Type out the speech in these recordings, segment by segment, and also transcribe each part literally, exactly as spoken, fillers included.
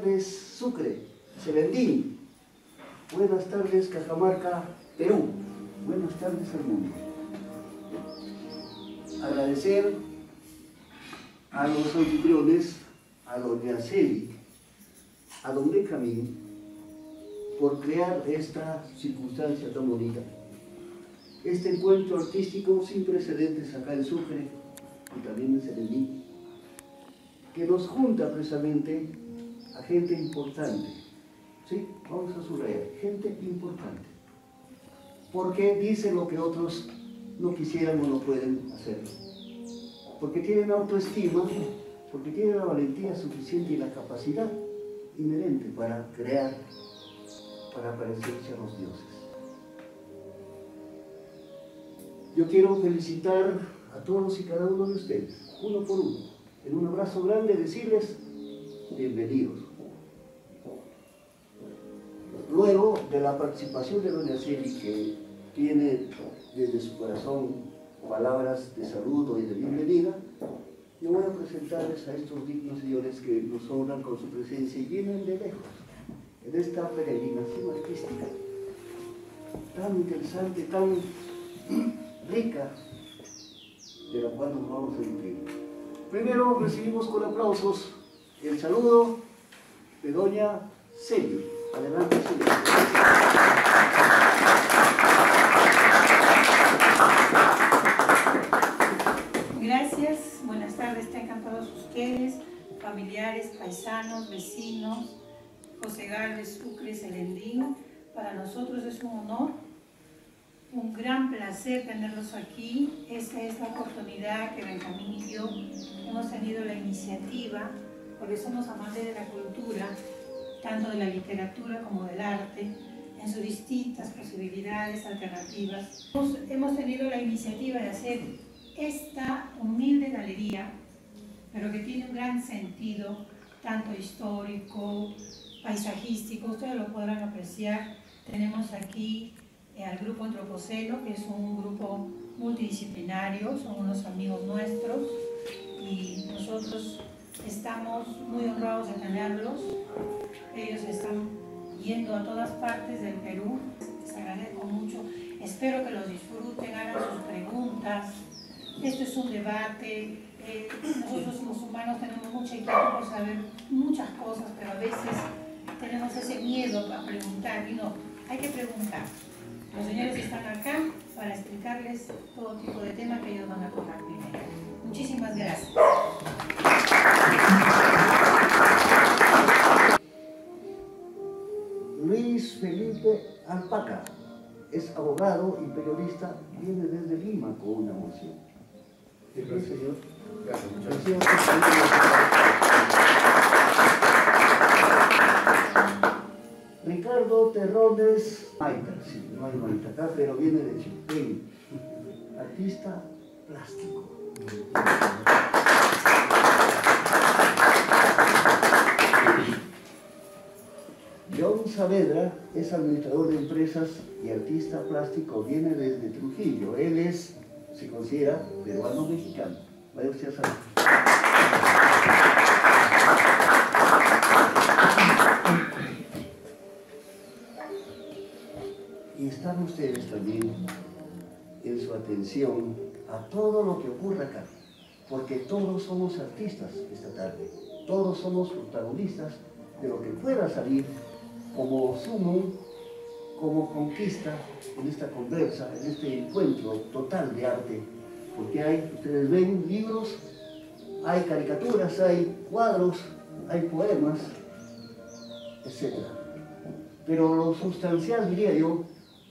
tardes Sucre, Selendín. Buenas tardes Cajamarca, Perú. Buenas tardes al mundo. Agradecer a los anfitriones, a doña Celi, a don Benjamín, por crear esta circunstancia tan bonita. Este encuentro artístico sin precedentes acá en Sucre y también en Selendín, que nos junta precisamente a gente importante. ¿Sí? Vamos a subrayar, gente importante. Porque dice lo que otros no quisieran o no pueden hacer. Porque tienen autoestima, porque tienen la valentía suficiente y la capacidad inherente para crear, para parecerse a los dioses. Yo quiero felicitar a todos y cada uno de ustedes, uno por uno, en un abrazo grande, decirles bienvenidos. Luego de la participación de doña Celi, que tiene desde su corazón palabras de saludo y de bienvenida, yo voy a presentarles a estos dignos señores que nos honran con su presencia y vienen de lejos, en esta peregrinación artística tan interesante, tan rica, de la cual nos vamos a nutrir. Primero recibimos con aplausos el saludo de doña Celi. Adelante, Celi. Gracias, buenas tardes, tengan todos ustedes, familiares, paisanos, vecinos, José Gálvez, Sucre, Selendín. Para nosotros es un honor, un gran placer tenerlos aquí. Esta es la oportunidad que Benjamín y yo hemos tenido la iniciativa, porque somos amantes de la cultura, tanto de la literatura como del arte, en sus distintas posibilidades alternativas. Hemos, hemos tenido la iniciativa de hacer esta humilde galería, pero que tiene un gran sentido, tanto histórico, paisajístico, ustedes lo podrán apreciar. Tenemos aquí eh, al grupo Antropoceno, que es un grupo multidisciplinario, son unos amigos nuestros, y nosotros estamos muy honrados de tenerlos. Ellos están yendo a todas partes del Perú, les agradezco mucho, espero que los disfruten, hagan sus preguntas. Esto es un debate, eh, nosotros los humanos tenemos mucha inquietud por saber muchas cosas, pero a veces tenemos ese miedo a preguntar, y no, hay que preguntar. Los señores están acá para explicarles todo tipo de temas que ellos van a tocar primero. Muchísimas gracias. Luis Felipe Alpaca es abogado y periodista, viene desde Lima con una moción. Gracias, señor. Gracias, muchas gracias. Ricardo Terrones Maita, sí, no hay Maita acá, pero viene de Chipén, artista plástico. John Saavedra es administrador de empresas y artista plástico, viene desde Trujillo. Él es, se considera, peruano-mexicano. Vaya usted a saber. Y están ustedes también en su atención a todo lo que ocurre acá, porque todos somos artistas esta tarde, todos somos protagonistas de lo que pueda salir como sumo, como conquista en esta conversa, en este encuentro total de arte, porque hay, ustedes ven, libros, hay caricaturas, hay cuadros, hay poemas, etcétera. Pero lo sustancial, diría yo,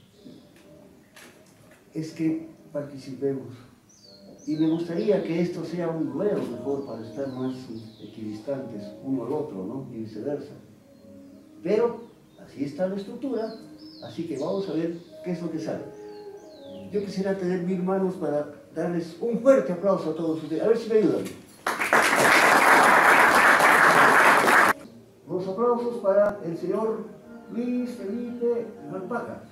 es que participemos. Y me gustaría que esto sea un duelo mejor para estar más equidistantes uno al otro, ¿no? Y viceversa. Pero así está la estructura, así que vamos a ver qué es lo que sale. Yo quisiera tener mil manos para darles un fuerte aplauso a todos ustedes. A ver si me ayudan. Los aplausos para el señor Luis Felipe Alpaca.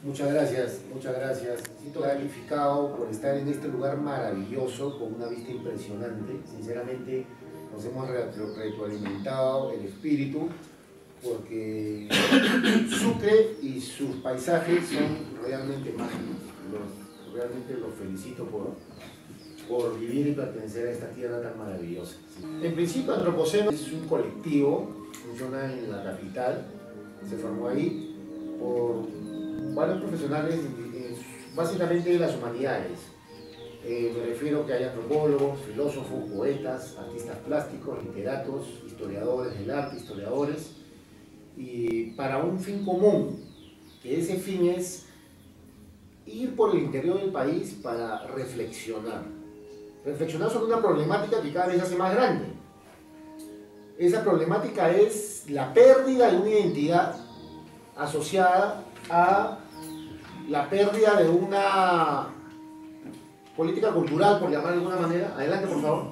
Muchas gracias, muchas gracias. Me siento gratificado por estar en este lugar maravilloso, con una vista impresionante. Sinceramente, nos hemos retro retroalimentado el espíritu, porque Sucre y sus paisajes son realmente mágicos. Los, realmente los felicito por, por vivir y pertenecer a esta tierra tan maravillosa. En principio, Antropoceno es un colectivo, funciona en la capital, se formó ahí por varios profesionales, básicamente de las humanidades. Eh, me refiero a que hay antropólogos, filósofos, poetas, artistas plásticos, literatos, historiadores del arte, historiadores, y para un fin común, que ese fin es ir por el interior del país para reflexionar. Reflexionar sobre una problemática que cada vez se hace más grande. Esa problemática es la pérdida de una identidad asociada a la pérdida de una política cultural, por llamar de alguna manera. Adelante, por favor.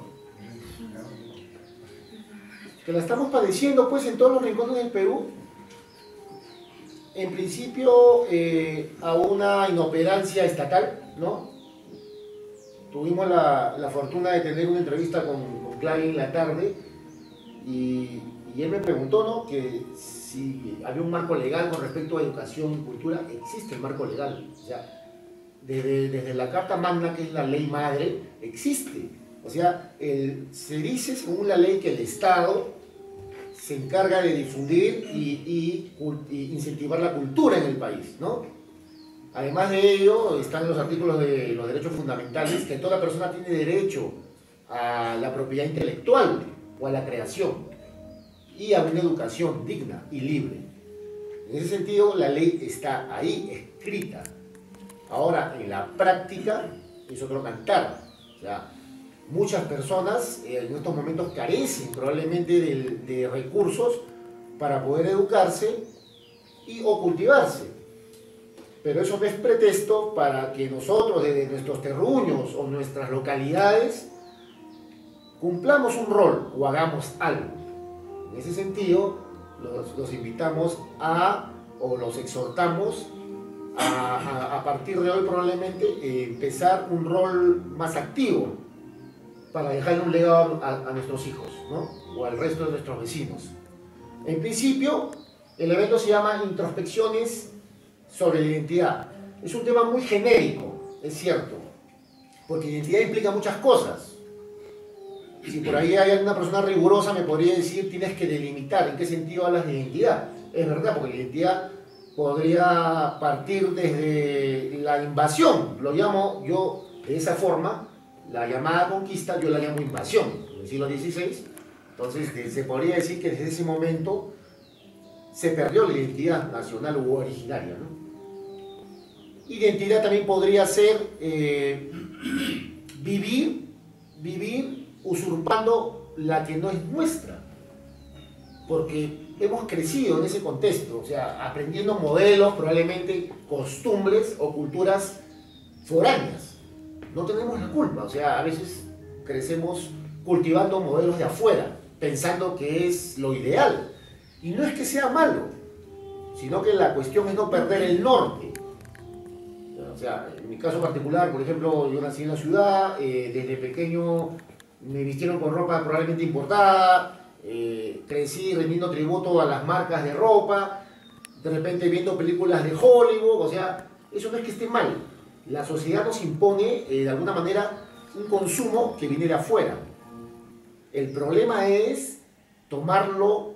Que la estamos padeciendo pues en todos los rincones del Perú. En principio eh, a una inoperancia estatal, ¿no? Tuvimos la, la fortuna de tener una entrevista con, con Clarín en la tarde y, y él me preguntó, ¿no?, que si había un marco legal con respecto a educación y cultura. Existe el marco legal, o sea, desde, desde la Carta Magna, que es la ley madre, existe. O sea, el, se dice según la ley que el Estado se encarga de difundir y, y, y incentivar la cultura en el país, ¿no? Además de ello, están los artículos de los derechos fundamentales, que toda persona tiene derecho a la propiedad intelectual o a la creación y a una educación digna y libre. En ese sentido, la ley está ahí, escrita. Ahora, en la práctica, es otro cantar. O sea, muchas personas eh, en estos momentos carecen probablemente de, de recursos para poder educarse y o cultivarse. Pero eso no es pretexto para que nosotros desde nuestros terruños o nuestras localidades cumplamos un rol o hagamos algo. En ese sentido, los, los invitamos a, o los exhortamos a, a, a partir de hoy probablemente eh, empezar un rol más activo para dejarle un legado a, a nuestros hijos, ¿no?, o al resto de nuestros vecinos. En principio, el evento se llama Introspecciones sobre la identidad. Es un tema muy genérico, es cierto, porque identidad implica muchas cosas. Si por ahí hay alguna persona rigurosa me podría decir, tienes que delimitar en qué sentido hablas de identidad. Es verdad, porque la identidad podría partir desde la invasión, lo llamo yo de esa forma, la llamada conquista, yo la llamo invasión, en el siglo dieciséis. Entonces se podría decir que desde ese momento se perdió la identidad nacional u originaria, ¿no? Identidad también podría ser eh, vivir, vivir usurpando la que no es nuestra, porque hemos crecido en ese contexto, o sea, aprendiendo modelos, probablemente costumbres o culturas foráneas. No tenemos la culpa, o sea, a veces crecemos cultivando modelos de afuera, pensando que es lo ideal. Y no es que sea malo, sino que la cuestión es no perder el norte. O sea, en mi caso particular, por ejemplo, yo nací en la ciudad, eh, desde pequeño me vistieron con ropa probablemente importada, eh, crecí rendiendo tributo a las marcas de ropa, de repente viendo películas de Hollywood. O sea, eso no es que esté mal. La sociedad nos impone, eh, de alguna manera, un consumo que viene de afuera. El problema es tomarlo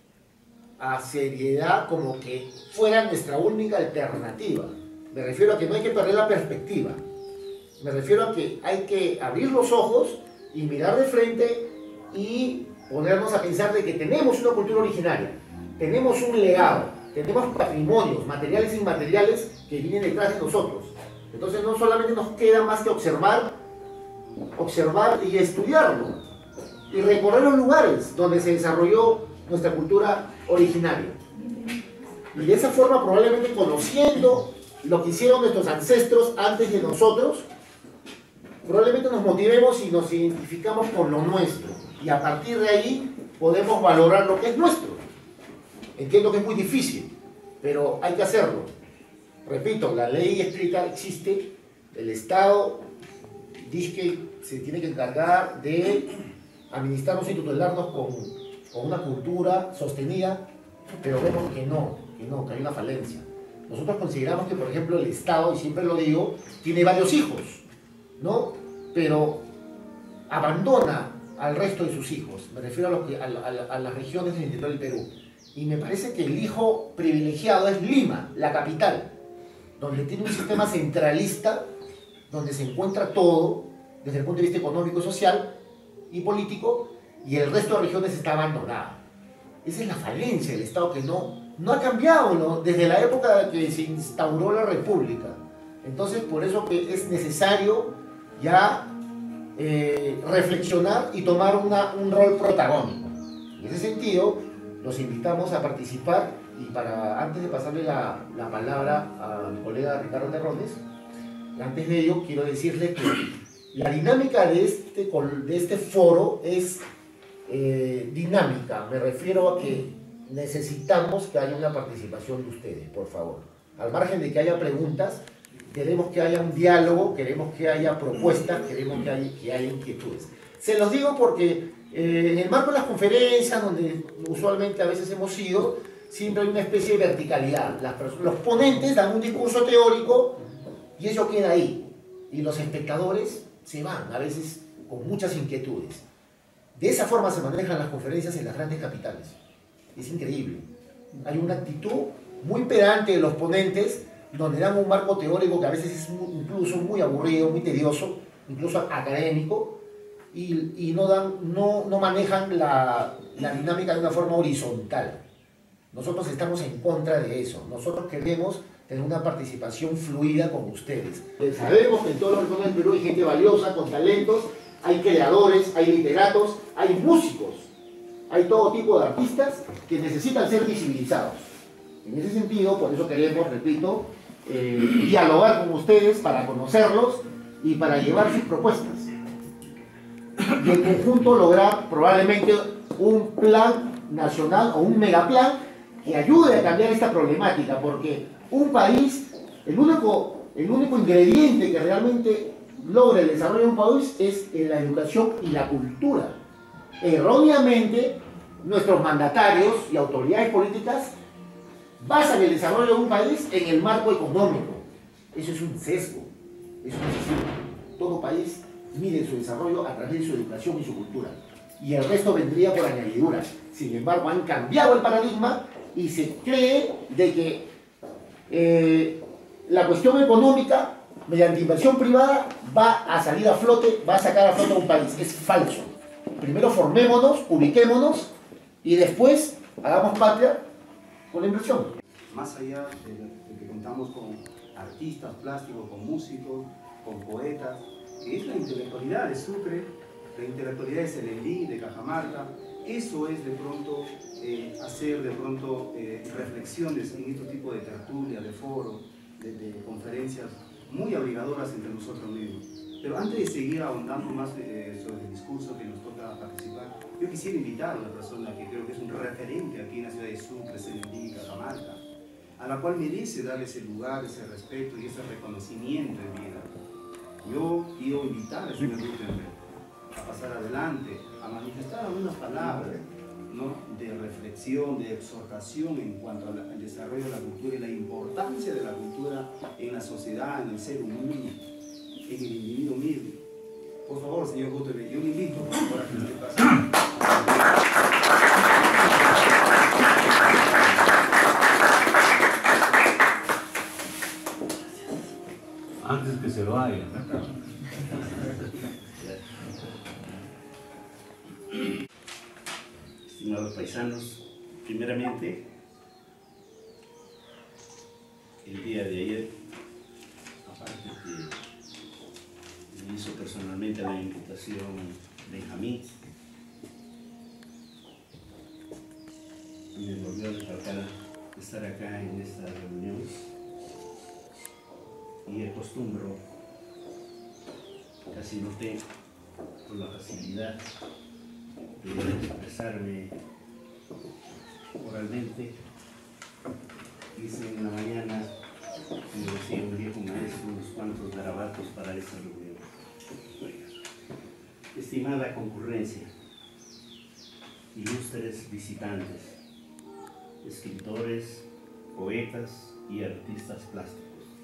a seriedad como que fuera nuestra única alternativa. Me refiero a que no hay que perder la perspectiva. Me refiero a que hay que abrir los ojos y mirar de frente y ponernos a pensar de que tenemos una cultura originaria, tenemos un legado, tenemos patrimonios, materiales e inmateriales que vienen detrás de nosotros. Entonces no solamente nos queda más que observar, observar y estudiarlo, y recorrer los lugares donde se desarrolló nuestra cultura originaria. Y de esa forma, probablemente conociendo lo que hicieron nuestros ancestros antes de nosotros, probablemente nos motivemos y nos identificamos con lo nuestro. Y a partir de ahí podemos valorar lo que es nuestro. Entiendo que es muy difícil, pero hay que hacerlo. Repito, la ley escrita existe, el Estado dice que se tiene que encargar de administrarnos y tutelarnos con, con una cultura sostenida, pero vemos que no, que no, que hay una falencia. Nosotros consideramos que, por ejemplo, el Estado, y siempre lo digo, tiene varios hijos, ¿no? Pero abandona al resto de sus hijos, me refiero a, lo que, a, a, a las regiones del interior del Perú. Y me parece que el hijo privilegiado es Lima, la capital, donde tiene un sistema centralista, donde se encuentra todo, desde el punto de vista económico, social y político, y el resto de regiones está abandonada. Esa es la falencia del Estado, que no, no ha cambiado, ¿no? Desde la época que se instauró la República. Entonces, por eso que es necesario ya eh, reflexionar y tomar una, un rol protagónico. En ese sentido, los invitamos a participar, y para, antes de pasarle la, la palabra a mi colega Ricardo Terrones, antes de ello quiero decirle que la dinámica de este, de este foro es eh, dinámica. Me refiero a que necesitamos que haya una participación de ustedes, por favor. Al margen de que haya preguntas, queremos que haya un diálogo, queremos que haya propuestas, queremos que haya, que haya inquietudes. Se los digo porque eh, en el marco de las conferencias, donde usualmente a veces hemos ido, siempre hay una especie de verticalidad. Las los ponentes dan un discurso teórico y eso queda ahí. Y los espectadores se van, a veces con muchas inquietudes. De esa forma se manejan las conferencias en las grandes capitales. Es increíble. Hay una actitud muy pedante de los ponentes, donde dan un marco teórico que a veces es muy, incluso muy aburrido, muy tedioso, incluso académico, y, y no, dan, no, no manejan la, la dinámica de una forma horizontal. Nosotros estamos en contra de eso. Nosotros queremos tener una participación fluida con ustedes. Sabemos que en todos los rincones del Perú hay gente valiosa, con talentos, hay creadores, hay literatos, hay músicos, hay todo tipo de artistas que necesitan ser visibilizados. En ese sentido, por eso queremos, repito, eh, dialogar con ustedes para conocerlos y para llevar sus propuestas. Y en conjunto lograr probablemente un plan nacional o un megaplan que ayude a cambiar esta problemática, porque un país, el único, el único ingrediente que realmente logra el desarrollo de un país es la educación y la cultura. Erróneamente, nuestros mandatarios y autoridades políticas basan el desarrollo de un país en el marco económico. Eso es un sesgo. Eso no es así. Todo país mide su desarrollo a través de su educación y su cultura. Y el resto vendría por añadidura. Sin embargo, han cambiado el paradigma y se cree de que eh, la cuestión económica, mediante inversión privada, va a salir a flote, va a sacar a flote a un país. Es falso. Primero formémonos, ubiquémonos y después hagamos patria con la inversión. Más allá de, de que contamos con artistas plásticos, con músicos, con poetas, que es la intelectualidad de Sucre, la intelectualidad de Selendí, de Cajamarca. Eso es de pronto eh, hacer de pronto eh, reflexiones en este tipo de tertulias, de foros, de, de conferencias muy obligadoras entre nosotros mismos. Pero antes de seguir ahondando más eh, sobre el discurso que nos toca participar, yo quisiera invitar a una persona que creo que es un referente aquí en la ciudad de Sucre, Selendí, Cajamarca, a la cual merece darle ese lugar, ese respeto y ese reconocimiento en vida. Yo quiero invitar al señor Gutenberg a pasar adelante, a manifestar algunas palabras, ¿no?, de reflexión, de exhortación en cuanto al, al desarrollo de la cultura y la importancia de la cultura en la sociedad, en el ser humano, en el individuo mismo. Por favor, señor Gutenberg, yo le invito para que usted pase. Antes que se lo hagan. Estimados paisanos, primeramente, el día de ayer, aparte que me hizo personalmente la invitación Benjamín, me volvió a recalcar estar acá en esta reunión y acostumbro, casi noté con la facilidad de expresarme oralmente. Hice en la mañana como decía un viejo maestro, unos cuantos garabatos para esta reunión. Estimada concurrencia, ilustres visitantes, escritores, poetas y artistas plásticos,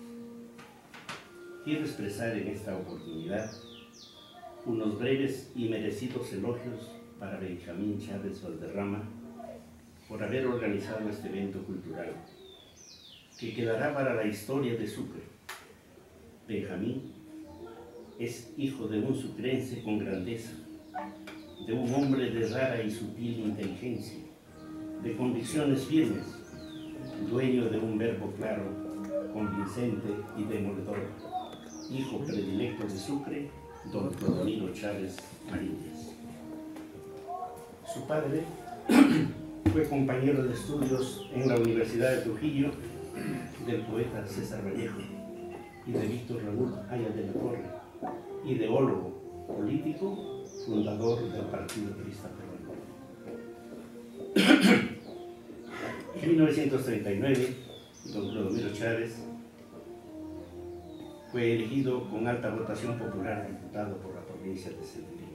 quiero expresar en esta oportunidad unos breves y merecidos elogios para Benjamín Chávez Valderrama por haber organizado este evento cultural, que quedará para la historia de Sucre. Benjamín es hijo de un sucrense con grandeza, de un hombre de rara y sutil inteligencia, de convicciones firmes, dueño de un verbo claro, convincente y demoledor, hijo predilecto de Sucre, don Clodomiro Chávez Maríñez. Su padre fue compañero de estudios en la Universidad de Trujillo del poeta César Vallejo y de Víctor Raúl Aya de la Torre, ideólogo político, fundador del Partido Aprista Peruano. En mil novecientos treinta y nueve, don Clodomiro Chávez fue elegido con alta votación popular diputado por la provincia de Celedín.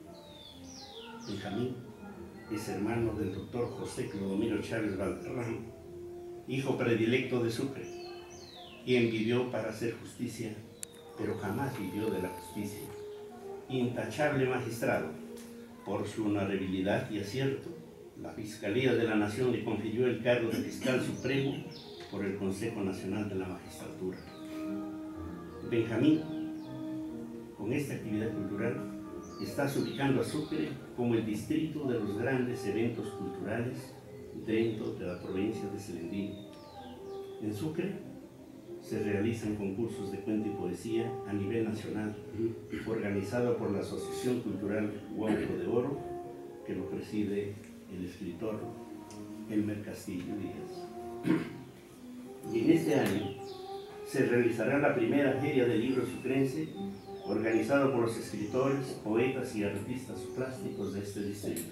Benjamín es hermano del doctor José Clodomiro Chávez Valderrama, hijo predilecto de Sucre, quien vivió para hacer justicia, pero jamás vivió de la justicia. Intachable magistrado, por su honorabilidad y acierto, la Fiscalía de la Nación le confirió el cargo de Fiscal Supremo por el Consejo Nacional de la Magistratura. Benjamín, con esta actividad cultural, está ubicando a Sucre como el distrito de los grandes eventos culturales dentro de la provincia de Celedín. En Sucre se realizan concursos de cuento y poesía a nivel nacional, organizado por la Asociación Cultural Huauco de Oro, que lo preside el escritor Elmer Castillo Díaz. Y en este año se realizará la primera Feria del Libro Sucrense, organizado por los escritores, poetas y artistas plásticos de este distrito.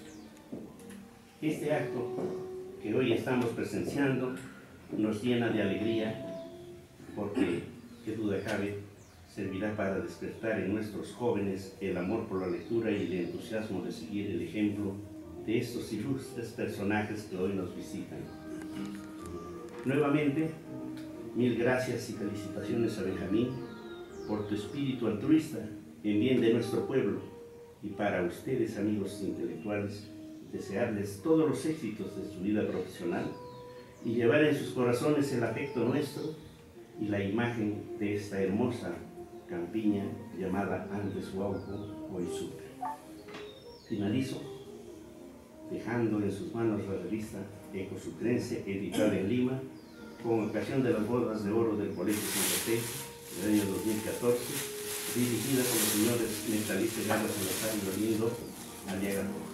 Este acto que hoy estamos presenciando nos llena de alegría porque, qué duda cabe, servirá para despertar en nuestros jóvenes el amor por la lectura y el entusiasmo de seguir el ejemplo de estos ilustres personajes que hoy nos visitan. Nuevamente, mil gracias y felicitaciones a Benjamín por tu espíritu altruista en bien de nuestro pueblo, y para ustedes, amigos intelectuales, desearles todos los éxitos de su vida profesional y llevar en sus corazones el afecto nuestro y la imagen de esta hermosa campiña llamada antes Huauco, hoy Sucre. Finalizo dejando en sus manos la revista Eco Sucrense, editada en Lima, con ocasión de las bodas de oro del Colegio San José del año dos mil catorce, dirigida por los señores Metalice Garra Salazar y Dolindo Aliaga Roja.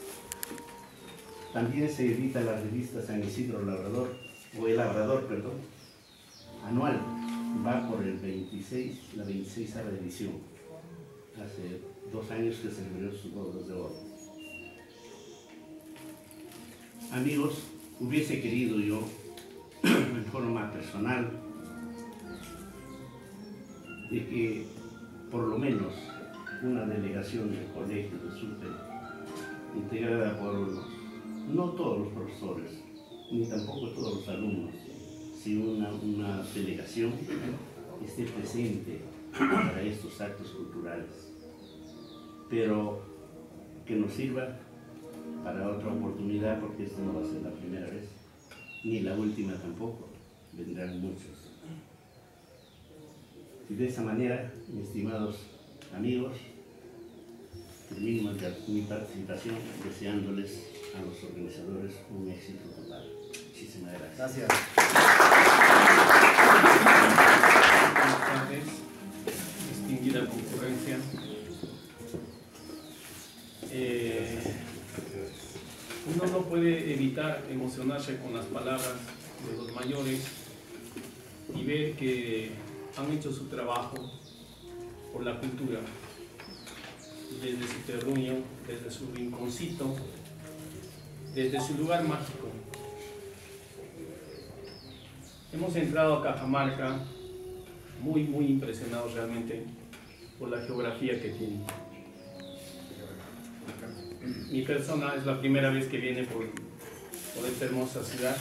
También se edita la revista San Isidro Labrador, o El Labrador, perdón, anual, va por el veintiséis, la veintiséisava edición. Hace dos años que celebró sus bodas de oro. Amigos, hubiese querido yo, en forma personal, de que por lo menos una delegación del Colegio de Sucre, integrada por unos, no todos los profesores, ni tampoco todos los alumnos, sino una, una delegación esté presente para estos actos culturales, pero que nos sirva para otra oportunidad, porque esto no va a ser la primera vez, ni la última tampoco, vendrán muchos. Y de esa manera, mis estimados amigos, termino mi participación deseándoles a los organizadores un éxito total. Muchísimas gracias. Gracias. Buenas tardes, distinguida concurrencia. Eh, uno no puede evitar emocionarse con las palabras de los mayores y ver que han hecho su trabajo por la cultura, desde su terruño, desde su rinconcito, desde su lugar mágico. Hemos entrado a Cajamarca muy, muy impresionados realmente por la geografía que tiene. Mi persona es la primera vez que viene por, por esta hermosa ciudad.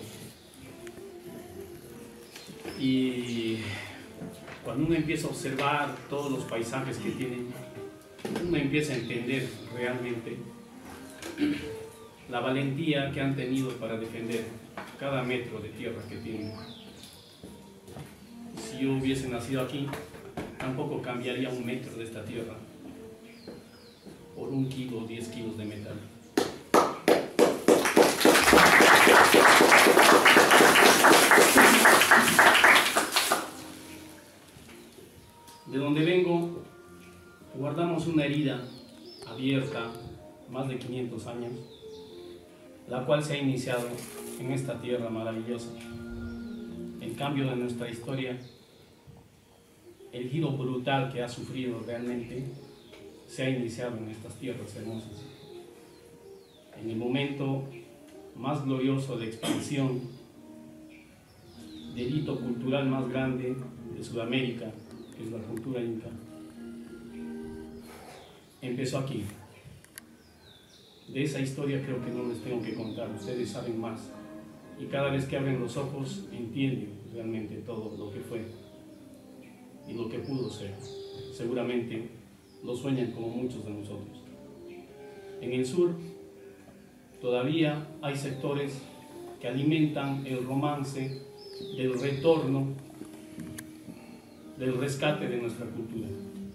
Y cuando uno empieza a observar todos los paisajes que tiene, uno empieza a entender realmente la valentía que han tenido para defender cada metro de tierra que tienen. Si yo hubiese nacido aquí, tampoco cambiaría un metro de esta tierra por un kilo o diez kilos de metal. De donde vengo, guardamos una herida abierta, más de quinientos años, la cual se ha iniciado en esta tierra maravillosa. El cambio de nuestra historia, el giro brutal que ha sufrido realmente, se ha iniciado en estas tierras hermosas. En el momento más glorioso de expansión, del hito cultural más grande de Sudamérica, que es la cultura inca, empezó aquí. De esa historia creo que no les tengo que contar, ustedes saben más. Y cada vez que abren los ojos entienden realmente todo lo que fue y lo que pudo ser. Seguramente lo sueñan como muchos de nosotros. En el sur todavía hay sectores que alimentan el romance del retorno, del rescate de nuestra cultura.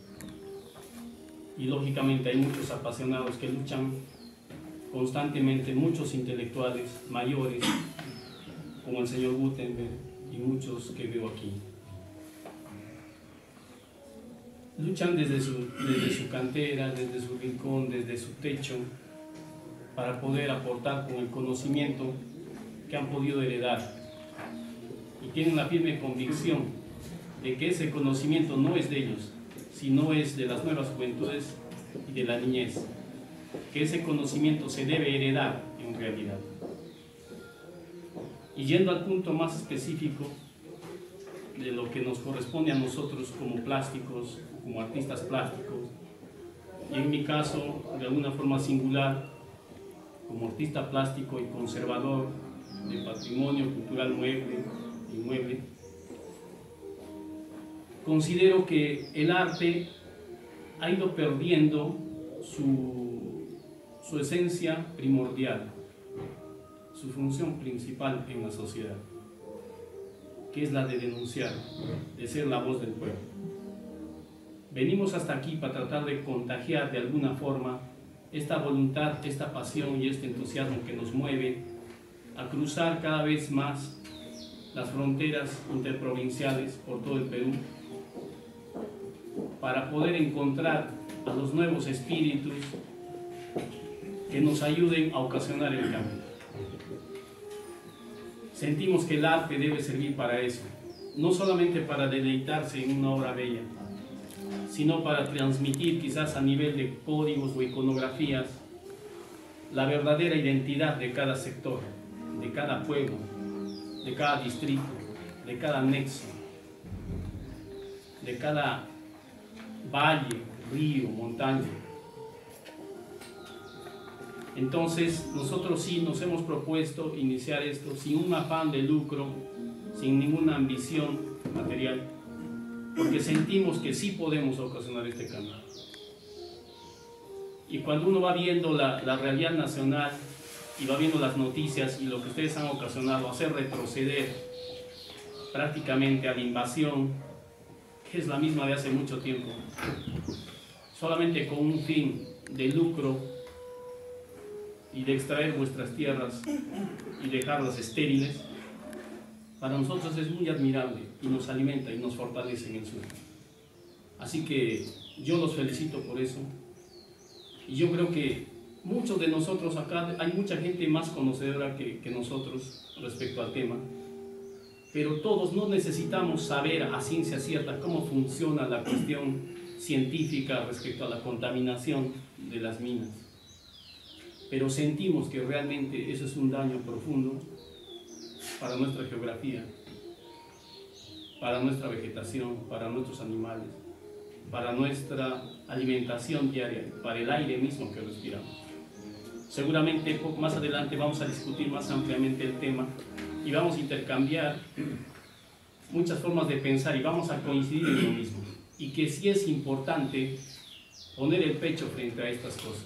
Y lógicamente hay muchos apasionados que luchan constantemente, muchos intelectuales mayores, como el señor Gutenberg y muchos que veo aquí. Luchan desde su, desde su cantera, desde su rincón, desde su techo, para poder aportar con el conocimiento que han podido heredar. Y tienen la firme convicción de que ese conocimiento no es de ellos, sino es de las nuevas juventudes y de la niñez. Que ese conocimiento se debe heredar en realidad. Y yendo al punto más específico de lo que nos corresponde a nosotros como plásticos, como artistas plásticos, y en mi caso, de alguna forma singular, como artista plástico y conservador de patrimonio cultural mueble, inmueble, considero que el arte ha ido perdiendo su, su esencia primordial, su función principal en la sociedad, que es la de denunciar, de ser la voz del pueblo. Venimos hasta aquí para tratar de contagiar de alguna forma esta voluntad, esta pasión y este entusiasmo que nos mueve a cruzar cada vez más las fronteras interprovinciales por todo el Perú, para poder encontrar a los nuevos espíritus que nos ayuden a ocasionar el cambio. Sentimos que el arte debe servir para eso, no solamente para deleitarse en una obra bella, sino para transmitir quizás a nivel de códigos o iconografías la verdadera identidad de cada sector, de cada pueblo, de cada distrito, de cada nexo, de cada valle, río, montaña. Entonces nosotros sí nos hemos propuesto iniciar esto sin un afán de lucro, sin ninguna ambición material, porque sentimos que sí podemos ocasionar este cambio. Y cuando uno va viendo la, la realidad nacional y va viendo las noticias y lo que ustedes han ocasionado, hacer retroceder prácticamente a la invasión, que es la misma de hace mucho tiempo, solamente con un fin de lucro y de extraer vuestras tierras y dejarlas estériles, para nosotros es muy admirable y nos alimenta y nos fortalece en el sur. Así que yo los felicito por eso, y yo creo que muchos de nosotros acá, hay mucha gente más conocedora que, que nosotros respecto al tema, pero todos no necesitamos saber a ciencia cierta cómo funciona la cuestión científica respecto a la contaminación de las minas, pero sentimos que realmente eso es un daño profundo para nuestra geografía para nuestra vegetación, para nuestros animales, para nuestra alimentación diaria, para el aire mismo que respiramos. Seguramente poco más adelante vamos a discutir más ampliamente el tema y vamos a intercambiar muchas formas de pensar y vamos a coincidir en lo mismo. Y que sí es importante poner el pecho frente a estas cosas.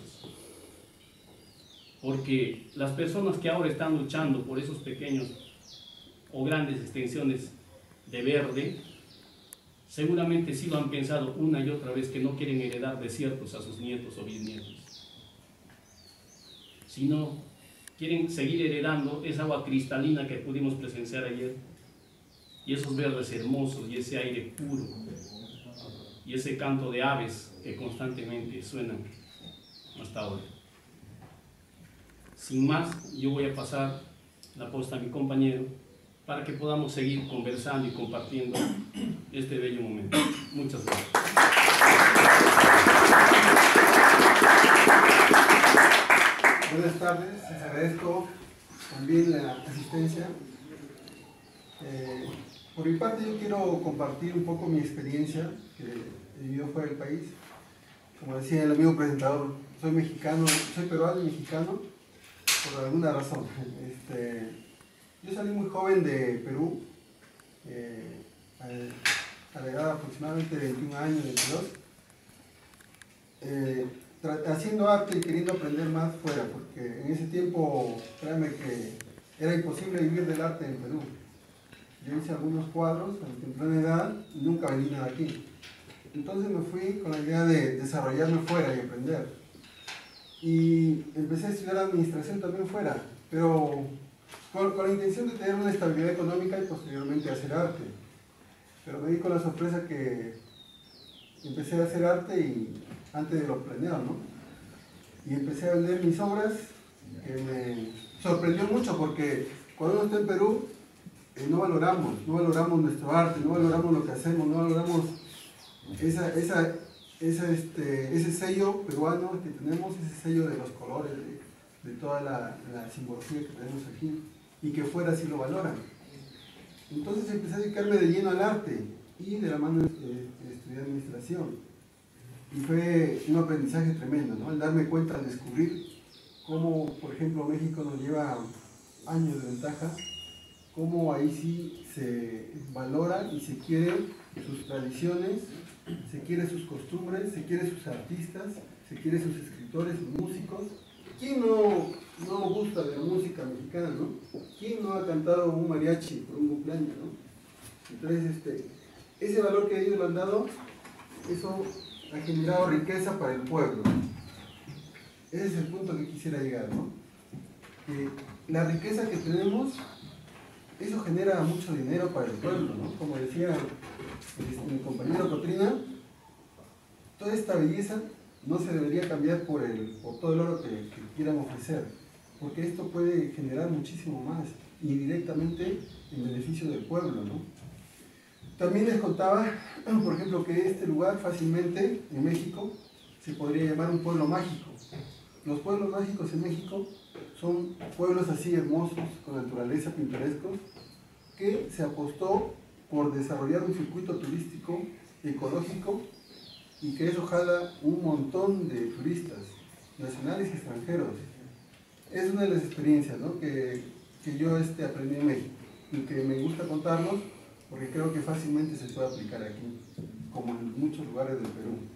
Porque las personas que ahora están luchando por esos pequeños o grandes extensiones de verde, seguramente sí lo han pensado una y otra vez, que no quieren heredar desiertos a sus nietos o bisnietos, sino quieren seguir heredando esa agua cristalina que pudimos presenciar ayer, y esos verdes hermosos, y ese aire puro, y ese canto de aves que constantemente suenan hasta ahora. Sin más, yo voy a pasar la posta a mi compañero para que podamos seguir conversando y compartiendo este bello momento. Muchas gracias. Buenas tardes, les agradezco también la asistencia. Eh, por mi parte, yo quiero compartir un poco mi experiencia que he vivido fuera del país. Como decía el amigo presentador, soy mexicano, soy peruano y mexicano por alguna razón. Este, yo salí muy joven de Perú, eh, a la edad aproximadamente de veintiún años, veintidós, eh, haciendo arte y queriendo aprender más fuera, porque en ese tiempo, créanme que era imposible vivir del arte en Perú. Yo hice algunos cuadros a temprana edad y nunca vendí nada aquí. Entonces me fui con la idea de desarrollarme fuera y aprender. Y empecé a estudiar administración también fuera, pero con, con la intención de tener una estabilidad económica y posteriormente hacer arte. Pero me di con la sorpresa que empecé a hacer arte y antes de lo planeado, ¿no? Y empecé a vender mis obras, que me sorprendió mucho porque cuando uno está en Perú, eh, no valoramos, no valoramos nuestro arte, no valoramos lo que hacemos, no valoramos esa, esa, esa, este, ese sello peruano que tenemos, ese sello de los colores, de, de toda la, la simbología que tenemos aquí, y que fuera sí lo valoran. Entonces empecé a dedicarme de lleno al arte y de la mano eh, estudié administración. Y fue un aprendizaje tremendo, ¿no? El darme cuenta, al descubrir cómo, por ejemplo, México nos lleva años de ventaja, cómo ahí sí se valora y se quiere sus tradiciones, se quiere sus costumbres, se quiere sus artistas, se quiere sus escritores, sus músicos. ¿Quién no, no gusta de la música mexicana, no? ¿Quién no ha cantado un mariachi por un cumpleaños, no? Entonces, este, ese valor que ellos le han dado, eso ha generado riqueza para el pueblo. Ese es el punto que quisiera llegar, ¿no? Que la riqueza que tenemos, eso genera mucho dinero para el pueblo, ¿no? Como decía este, mi compañero Cotrina, toda esta belleza no se debería cambiar por, el, por todo el oro que, que quieran ofrecer, porque esto puede generar muchísimo más y directamente en beneficio del pueblo, ¿no? También les contaba, por ejemplo, que este lugar fácilmente en México se podría llamar un pueblo mágico. Los pueblos mágicos en México son pueblos así hermosos, con naturaleza, pintorescos, que se apostó por desarrollar un circuito turístico ecológico y que eso jala un montón de turistas, nacionales y extranjeros. Es una de las experiencias, ¿no? que, que yo este, aprendí en México y que me gusta contarlos porque creo que fácilmente se puede aplicar aquí, como en muchos lugares del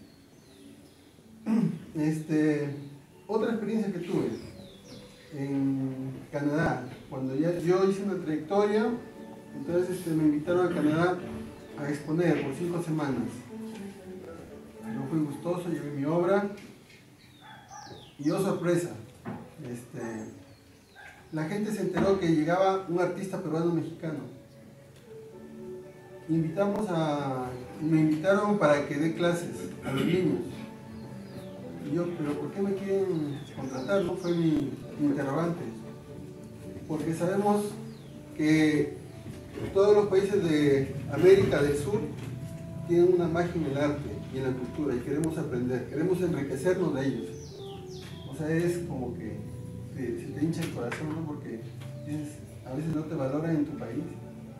Perú. Este, otra experiencia que tuve en Canadá, cuando ya yo hice una trayectoria, entonces este, me invitaron a Canadá a exponer por cinco semanas. Yo fui gustoso, llevé mi obra y oh sorpresa, este, la gente se enteró que llegaba un artista peruano mexicano. Invitamos a, me invitaron para que dé clases a los niños. Y yo, pero ¿por qué me quieren contratar? No fue mi, mi interrogante. Porque sabemos que todos los países de América del Sur tienen una magia en el arte y en la cultura y queremos aprender, queremos enriquecernos de ellos. O sea, es como que te, se te hincha el corazón, ¿no? Porque dices, a veces no te valoran en tu país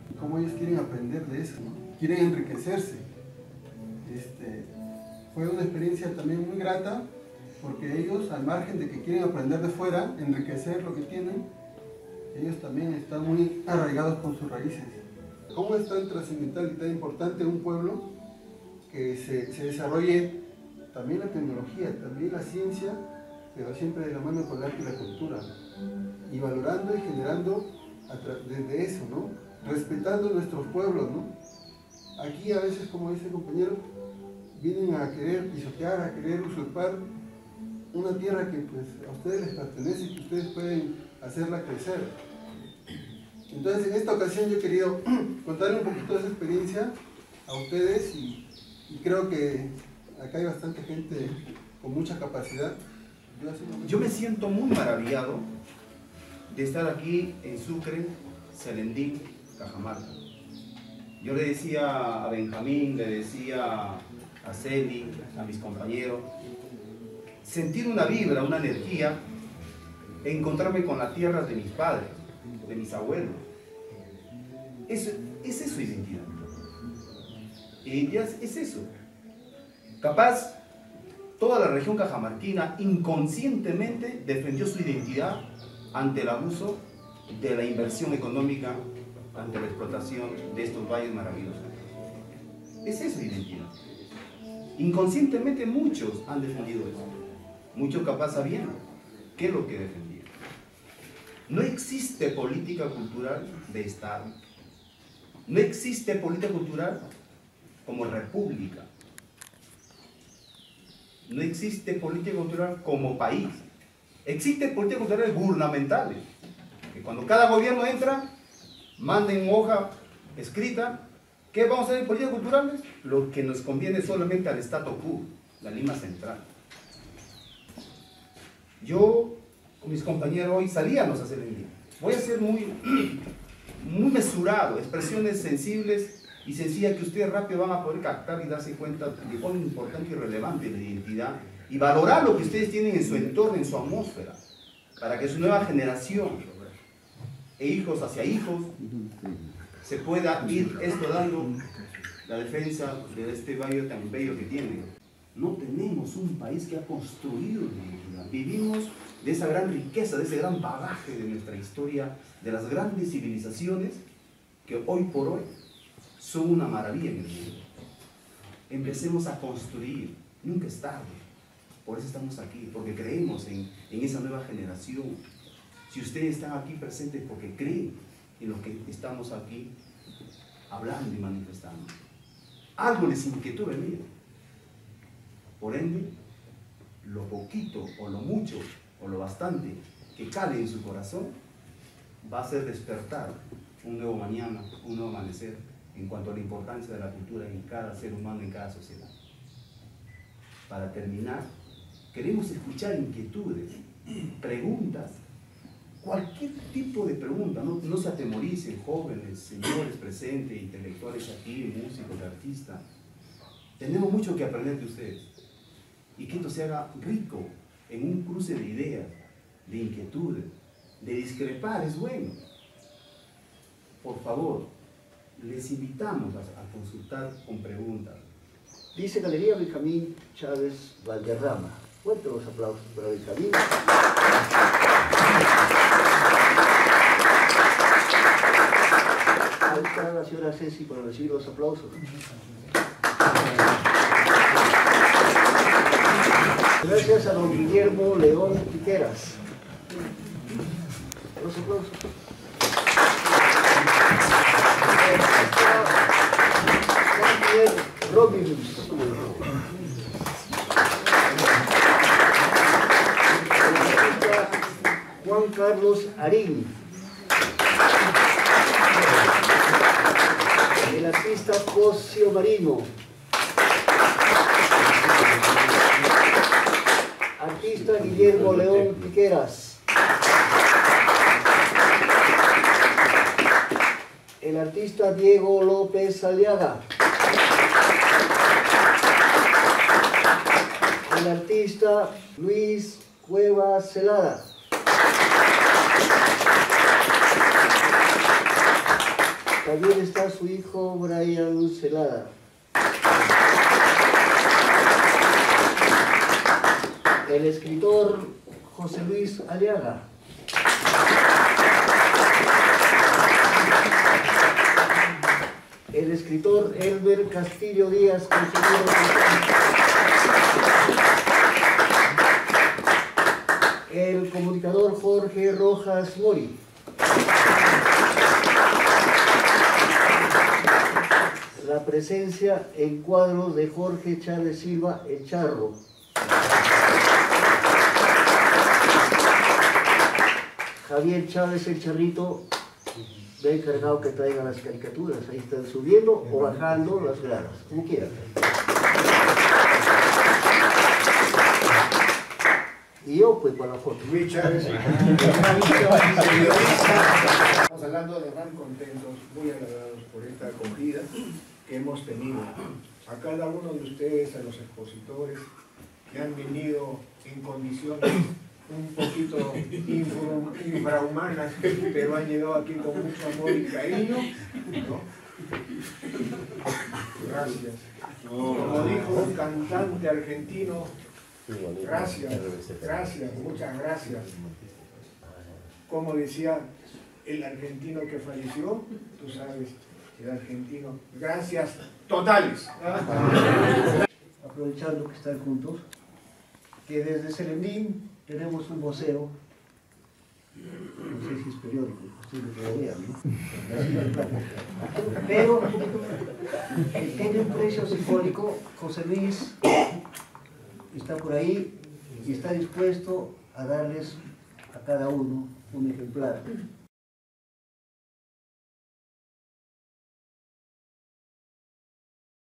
cómo ellos quieren aprender de eso, ¿no? Quieren enriquecerse. Este, fue una experiencia también muy grata, porque ellos, al margen de que quieren aprender de fuera, enriquecer lo que tienen, ellos también están muy arraigados con sus raíces. ¿Cómo es tan trascendental y tan importante un pueblo que se, se desarrolle también la tecnología, también la ciencia, pero siempre de la mano con el arte y la cultura? Y valorando y generando desde eso, ¿no? Respetando nuestros pueblos, ¿no? Aquí a veces, como dice el compañero, vienen a querer pisotear, a querer usurpar una tierra que pues a ustedes les pertenece y que ustedes pueden hacerla crecer. Entonces, en esta ocasión yo he querido contarle un poquito de esa experiencia a ustedes y, y creo que acá hay bastante gente con mucha capacidad. Yo, Yo me siento muy maravillado de estar aquí en Sucre, Selendín, Cajamarca. Yo le decía a Benjamín, le decía a Celi, a mis compañeros, sentir una vibra, una energía, encontrarme con la tierra de mis padres, de mis abuelos. Eso, esa es su identidad. Identidad es eso. Capaz, toda la región cajamarquina inconscientemente defendió su identidad ante el abuso de la inversión económica, ante la explotación de estos valles maravillosos. Esa es su identidad. Inconscientemente muchos han defendido eso. Muchos capaz sabiendo qué es lo que defendían. No existe política cultural de Estado. No existe política cultural como república. No existe política cultural como país. Existe política cultural gubernamentales. Que cuando cada gobierno entra, manden hoja escrita. ¿Qué vamos a hacer en políticas culturales? Lo que nos conviene solamente al Estado quo, la Lima Central. Yo, con mis compañeros hoy, salíamos a hacer el día. Voy a ser muy, muy mesurado, expresiones sensibles y sencillas que ustedes rápido van a poder captar y darse cuenta de cuán importante y relevante es la identidad y valorar lo que ustedes tienen en su entorno, en su atmósfera, para que su nueva generación e hijos hacia hijos se pueda ir esto dando la defensa de este valle tan bello que tienen. No tenemos un país que ha construido la identidad. Vivimos de esa gran riqueza, de ese gran bagaje de nuestra historia, de las grandes civilizaciones que hoy por hoy son una maravilla en el mundo. Empecemos a construir, nunca es tarde. Por eso estamos aquí, porque creemos en, en esa nueva generación. Si ustedes están aquí presentes porque creen en lo que estamos aquí hablando y manifestando. Algo les inquietó venir. Por ende, lo poquito o lo mucho o lo bastante que cale en su corazón va a hacer despertar un nuevo mañana, un nuevo amanecer en cuanto a la importancia de la cultura en cada ser humano, en cada sociedad. Para terminar, queremos escuchar inquietudes, preguntas, cualquier tipo de pregunta. No, no se atemoricen, jóvenes, señores presentes, intelectuales aquí, músicos, artistas. Tenemos mucho que aprender de ustedes. Y que esto se haga rico en un cruce de ideas, de inquietudes, de discrepar, es bueno. Por favor, les invitamos a, a consultar con preguntas. Dice Galería Benjamín Chávez Valderrama. Fuerte los aplausos para Benjamín. Ahí está la señora Ceci para recibir los aplausos. Gracias a don Guillermo León Piqueras. Los aplausos. Robin, Juan Carlos Arín. El artista Cosio Marino. Artista Guillermo León Piqueras. El artista Diego López Aliaga. El artista Luis Cuevas Celada. También está su hijo Brian Celada. El escritor José Luis Aliaga. El escritor Elber Castillo Díaz, consejero. El comunicador Jorge Rojas Mori. La presencia en cuadros de Jorge Chávez Silva, el Charro. Javier Chávez, el Charrito, me he encargado que traigan las caricaturas. Ahí están subiendo o bajando las gradas, como quieran. Y yo, pues, con la foto. Luis Chávez. Estamos hablando de gran contentos, muy agradados por esta acogida que hemos tenido. A cada uno de ustedes, a los expositores que han venido en condiciones un poquito infrahumanas, pero han llegado aquí con mucho amor y cariño, ¿no? Gracias. Como dijo un cantante argentino, gracias, gracias, muchas gracias. Como decía el argentino que falleció, tú sabes, el argentino, gracias totales. Aprovechando que están juntos, que desde Selendín tenemos un vocero, no sé si es periódico, posible que lo vean, ¿no? Pero eh, tiene un precio simbólico. José Luis está por ahí y está dispuesto a darles a cada uno un ejemplar